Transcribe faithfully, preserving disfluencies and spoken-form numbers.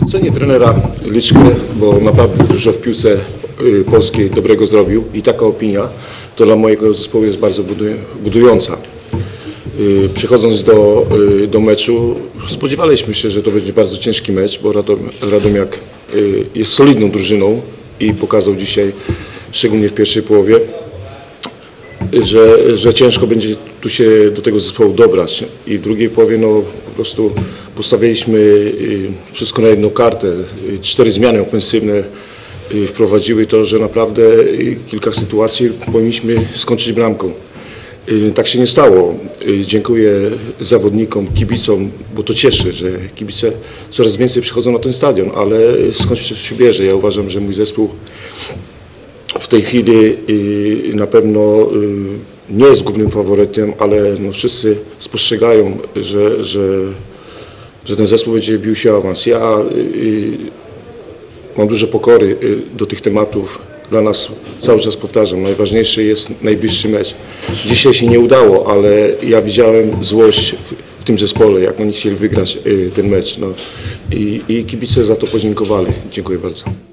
Cenię trenera Liczkę, bo naprawdę dużo w piłce polskiej dobrego zrobił i taka opinia to dla mojego zespołu jest bardzo budująca. Przychodząc do, do meczu spodziewaliśmy się, że to będzie bardzo ciężki mecz, bo Radom, Radomiak jest solidną drużyną i pokazał dzisiaj, szczególnie w pierwszej połowie, że, że ciężko będzie tu się do tego zespołu dobrać. I w drugiej połowie no, po prostu postawiliśmy wszystko na jedną kartę. Cztery zmiany ofensywne wprowadziły to, że naprawdę kilka sytuacji powinniśmy skończyć bramką. Tak się nie stało. Dziękuję zawodnikom, kibicom, bo to cieszy, że kibice coraz więcej przychodzą na ten stadion, ale skąd się bierze? Ja uważam, że mój zespół w tej chwili na pewno nie jest głównym faworytem, ale no wszyscy spostrzegają, że, że, że ten zespół będzie bił się o awans. Ja mam dużo pokory do tych tematów. Dla nas cały czas powtarzam, najważniejszy jest najbliższy mecz. Dzisiaj się nie udało, ale ja widziałem złość w, w tym zespole, jak oni chcieli wygrać ten mecz. No. I, I kibice za to podziękowali. Dziękuję bardzo.